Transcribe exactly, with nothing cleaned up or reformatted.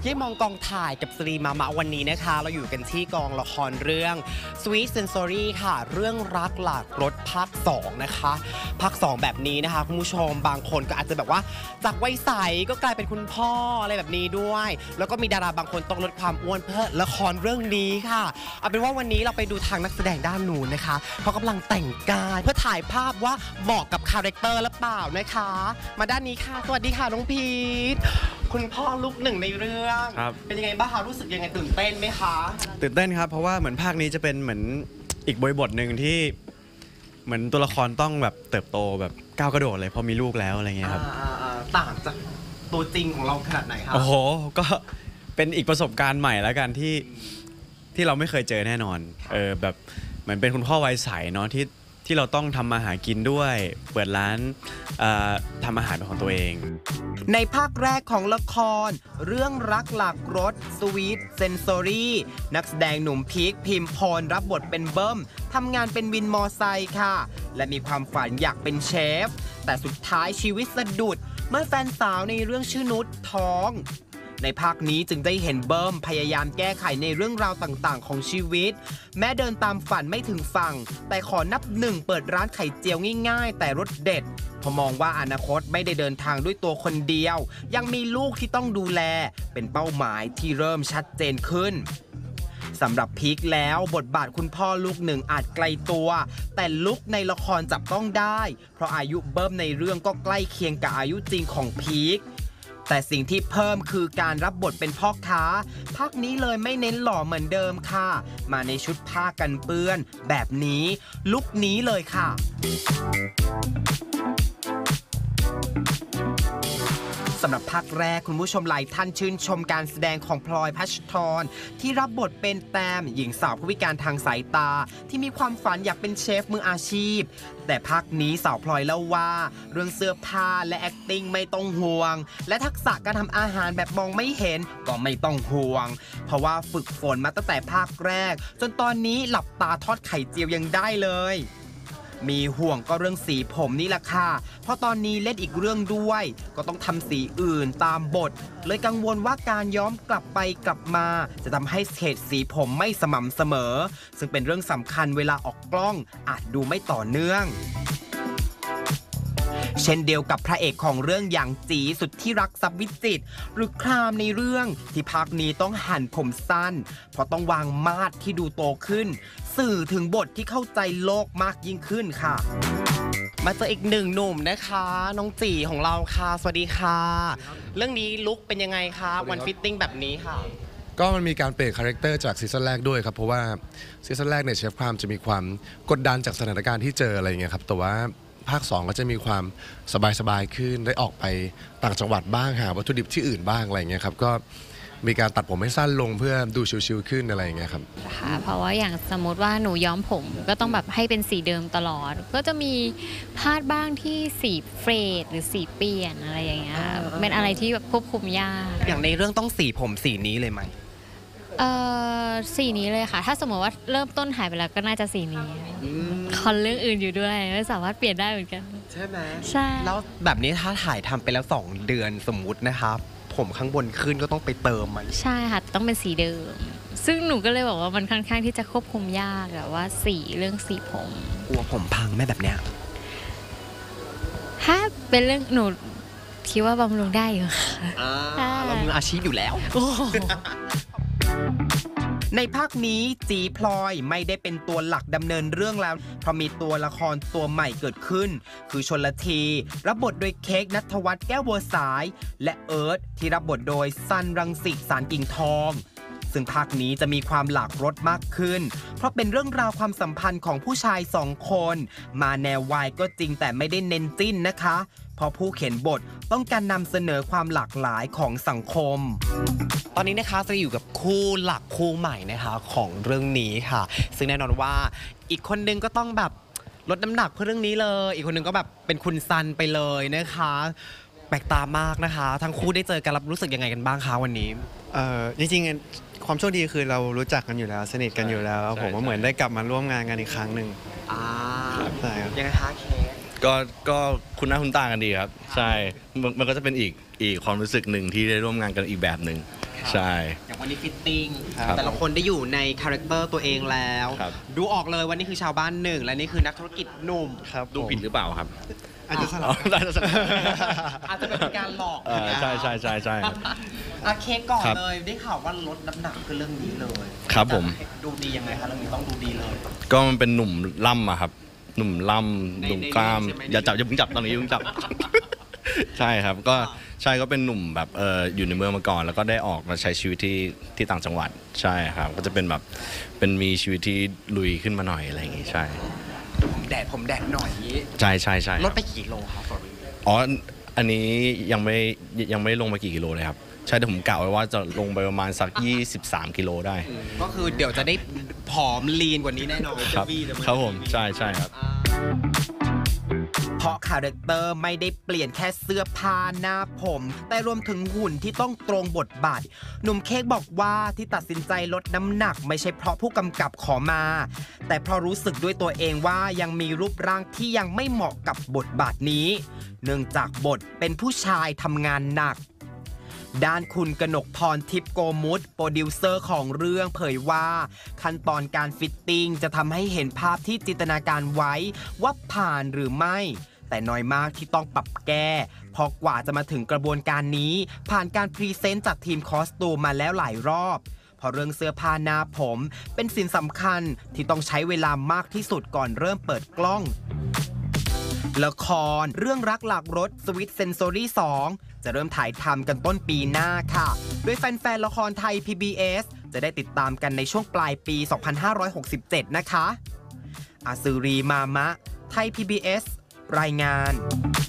ยี่มองกองถ่ายกับสรีมามะวันนี้นะคะเราอยู่กันที่กองละครเรื่อง Sweet Sensory ค่ะเรื่องรักหลากรสภาคสองนะคะภาคสองแบบนี้นะคะคุณผู้ชมบางคนก็อาจจะแบบว่าจากวัยใสก็กลายเป็นคุณพ่ออะไรแบบนี้ด้วยแล้วก็มีดาราบางคนต้องลดความอ้วนเพื่อละครเรื่องนี้ค่ะเอาเป็นว่าวันนี้เราไปดูทางนักแสดงด้านนู้นนะคะเขากำลังแต่งกายเพื่อถ่ายภาพว่าเหมาะกับคาแรคเตอร์หรือเปล่านะคะมาด้านนี้ค่ะสวัสดีค่ะน้องพีทคุณพ่อลูกหนึ่งในเรื่องเป็นยังไงบ้างคะรู้สึกยังไงตื่นเต้นไหมคะตื่นเต้นครับเพราะว่าเหมือนภาคนี้จะเป็นเหมือนอีกบริบทหนึ่งที่เหมือนตัวละครต้องแบบเติบโตแบบก้าวกระโดดเลยพอมีลูกแล้วอะไรเงี้ยครับต่างจากตัวจริงของเราขนาดไหนครับโอ้โหก็เป็นอีกประสบการณ์ใหม่แล้วกันที่ที่เราไม่เคยเจอแน่นอนเออแบบเหมือนเป็นคุณพ่อวัยใสเนาะที่ที่เราต้องทำมาหากินด้วยเปิดร้านทำอาหารเป็นของตัวเองในภาคแรกของละครเรื่องรักหลากรส Sweet Sensory นักแสดงหนุ่มพีคพิมพรรับบทเป็นเบิ้มทำงานเป็นวินมอไซค์ค่ะและมีความฝันอยากเป็นเชฟแต่สุดท้ายชีวิตสะดุดเมื่อแฟนสาวในเรื่องชื่อนุชท้องในภาคนี้จึงได้เห็นเบิ้มพยายามแก้ไขในเรื่องราวต่างๆของชีวิตแม้เดินตามฝันไม่ถึงฝั่งแต่ขอนับหนึ่งเปิดร้านไข่เจียวง่ายๆแต่รสเด็ดพอมองว่าอนาคตไม่ได้เดินทางด้วยตัวคนเดียวยังมีลูกที่ต้องดูแลเป็นเป้าหมายที่เริ่มชัดเจนขึ้นสำหรับพีคแล้วบทบาทคุณพ่อลูกหนึ่งอาจไกลตัวแต่ลุคในละครจับต้องได้เพราะอายุเบิ้มในเรื่องก็ใกล้เคียงกับอายุจริงของพีคแต่สิ่งที่เพิ่มคือการรับบทเป็นพ่อค้าภาคนี้เลยไม่เน้นหล่อเหมือนเดิมค่ะมาในชุดผ้ากันเปื้อนแบบนี้ลุคนี้เลยค่ะสำหรับภาคแรกคุณผู้ชมหลายท่านชื่นชมการแสดงของพลอยพัชทรที่รับบทเป็นแตมหญิงสาวผู้พิการทางสายตาที่มีความฝันอยากเป็นเชฟมืออาชีพแต่ภาคนี้สาวพลอยเล่าว่าเรื่องเสื้อผ้าและ acting ไม่ต้องห่วงและทักษะการทำอาหารแบบมองไม่เห็นก็ไม่ต้องห่วงเพราะว่าฝึกฝนมาตั้งแต่ภาคแรกจนตอนนี้หลับตาทอดไข่เจียวยังได้เลยมีห่วงก็เรื่องสีผมนี่แหละค่ะเพราะตอนนี้เล่นอีกเรื่องด้วยก็ต้องทำสีอื่นตามบทเลยกังวลว่าการย้อมกลับไปกลับมาจะทำให้เฉดสีผมไม่สม่ำเสมอซึ่งเป็นเรื่องสำคัญเวลาออกกล้องอาจดูไม่ต่อเนื่องเช่นเดียวกับพระเอกของเรื่องอย่างจีสุดที่รักทรัพย์วิจิตรหรือครามในเรื่องที่ภาคนี้ต้องหั่นผมสั้นเพราะต้องวางมาดที่ดูโตขึ้นสื่อถึงบทที่เข้าใจโลกมากยิ่งขึ้นค่ะมาเจออีกหนึ่งหนุ่มนะคะน้องจีของเราค่ะสวัสดีค่ะเรื่องนี้ลุคเป็นยังไงคะวันฟิตติ้งแบบนี้ค่ะก็มันมีการเปลี่ยนคาแรคเตอร์จากซีซั่นแรกด้วยครับเพราะว่าซีซั่นแรกเนี่ยเชฟครามจะมีความกดดันจากสถานการณ์ที่เจออะไรเงี้ยครับแต่ว่าภาคสองก็จะมีความสบายๆขึ้นได้ออกไปต่างจังหวัดบ้างหาวัตถุดิบที่อื่นบ้างอะไรเงี้ยครับก็มีการตัดผมให้สั้นลงเพื่อดูชิวๆขึ้นอะไรอย่างเงี้ยครับค่ะเพราะว่าอย่างสมมติว่าหนูย้อมผมก็ต้องแบบให้เป็นสีเดิมตลอดก็จะมีพลาดบ้างที่สีเฟดหรือสีเปลี่ยนอะไรอย่างเงี้ยเป็นอะไรที่แบบควบคุมยากอย่างในเรื่องต้องสีผมสีนี้เลยไหมเอ่อสีนี้เลยค่ะถ้าสมมติว่าเริ่มต้นหายไปแล้วก็น่าจะสีนี้คอนเรื่องอื่นอยู่ด้วยไม่สามารถเปลี่ยนได้เหมือนกันใช่ไหมใช่แล้วแบบนี้ถ้าถ่ายทำไปแล้วสองเดือนสมมุตินะครับผมข้างบนขึ้นก็ต้องไปเติมมันใช่ค่ะต้องเป็นสีเดิมซึ่งหนูก็เลยบอกว่ามันค่อนข้างที่จะควบคุมยากแบบว่าสีเรื่องสีผมกลัวผมพังไหมแบบเนี้ยถ้าเป็นเรื่องหนูคิดว่าบำรุงได้อยู่ค่ะเรามืออาชีพอยู่แล้วในภาคนี้จีพลอยไม่ได้เป็นตัวหลักดำเนินเรื่องแล้วเพราะมีตัวละครตัวใหม่เกิดขึ้นคือชลทีรับบทโดยเค้กณัฐวัฒน์แก้วบัวสายและเอิร์ธที่รับบทโดยซันรังสิสารกิ่งทองซึ่งภาคนี้จะมีความหลากรสมากขึ้นเพราะเป็นเรื่องราวความสัมพันธ์ของผู้ชายสองคนมาแนววายก็จริงแต่ไม่ได้เน้นจิ้นนะคะเพราะผู้เขียนบทต้องการนำเสนอความหลากหลายของสังคมตอนนี้นะคะจะอยู่กับคู่หลักคู่ใหม่นะคะของเรื่องนี้ค่ะซึ่งแน่นอนว่าอีกคนนึงก็ต้องแบบลดน้ำหนักเพื่อเรื่องนี้เลยอีกคนนึงก็แบบเป็นคุณซันไปเลยนะคะแปลกตามากนะคะทั้งคู่ได้เจอกันรับรู้สึกยังไงกันบ้างคะวันนี้เอ่อจริงๆความโชคดีคือเรารู้จักกันอยู่แล้วสนิทกันอยู่แล้วผมว่าเหมือนได้กลับมาร่วมงานกันอีกครั้งหนึ่งอ่าใช่ครับยังไงคะเคก็ก็คุณหน้าคุณตากันดีครับใช่มันก็จะเป็นอีกอีกความรู้สึกหนึ่งที่ได้ร่วมงานกันอีกแบบหนึ่งใช่อย่างวันนี้ฟิตติ้งครับแต่ละคนได้อยู่ในคาแรคเตอร์ตัวเองแล้วครับดูออกเลยว่านี่คือชาวบ้านหนึ่งและนี่คือนักธุรกิจหนุ่มครับดูผิดหรือเปล่าครับอาจจะสลัอ๋บอได้จะสลับอาจจะเป็นการหลอกเออใช่ใช่ใช่ใช่ครับอาเค้กก่อนครับเลยได้ข่าวว่าลดน้ำหนักคือเรื่องนี้เลยครับผมจะดูดียังไงคะเรื่องนี้ต้องดูดีเลยก็มันเป็นหนุ่มล่ำอะครับ หนุ่มล่ในำหนุ่มกล้ามในใช่ไหมอย่าจับอย่าเพิ่งจับตอนนี้อย่าเพิ่งจับ ใช่ครับก็ใช่ก็เป็นหนุ่มแบบเอออยู่ในเมืองมาก่อน แล้วก็ได้ออกมาใช้ชีวิตที่ที่ต่างจังหวัดใช่ครับ ก็จะเป็นแบบเป็นมีชีวิตที่ลุยขึ้นมาหน่อยอะไรอย่างงี้ใช่ผมแดดผมแดดหน่อยอย่างนี้ใช่ใช่ใช่คลรัดบไปกี่กิโลครับ sorry อ๋ออันนี้ยังไม่ยังไม่ลงมากี่กิโลเลยครับใช่แต่ผมกะไว้ว่าจะลงไปประมาณสัก ยี่สิบสาม กิโลได้ก็คือเดี๋ยวจะได้ผอมลีนกว่านี้แน่นอนครับเจวี่เดี๋ยวครับผมใช่ใช่ครับเพราะคาแรคเตอร์ไม่ได้เปลี่ยนแค่เสื้อผ้าหน้าผม แต่รวมถึงหุ่นที่ต้องตรงบทบาท หนุ่มเค้กบอกว่าที่ตัดสินใจลดน้ำหนักไม่ใช่เพราะผู้กำกับขอมา แต่เพราะรู้สึกด้วยตัวเองว่ายังมีรูปร่างที่ยังไม่เหมาะกับบทบาทนี้ เนื่องจากบทเป็นผู้ชายทำงานหนัก ด้านคุณกนกพรทิพย์โกมุตโปรดิวเซอร์ของเรื่องเผยว่าขั้นตอนการฟิตติ้งจะทำให้เห็นภาพที่จินตนาการไว้ว่าผ่านหรือไม่ แต่น้อยมากที่ต้องปรับแก้เพราะกว่าจะมาถึงกระบวนการนี้ผ่านการพรีเซนต์จากทีมคอสตูมมาแล้วหลายรอบเพราะเรื่องเสื้อผ้าหน้าผมเป็นสิ่งสำคัญที่ต้องใช้เวลามากที่สุดก่อนเริ่มเปิดกล้องละครเรื่องรักหลักรถสวิตเซนซอรี่สองจะเริ่มถ่ายทำกันต้นปีหน้าค่ะโดยแฟนๆละครไทย พี บี เอส จะได้ติดตามกันในช่วงปลายปี สองพันห้าร้อยหกสิบเจ็ด นะคะอาซูรีมามะ ไทย พี บี เอส รายงาน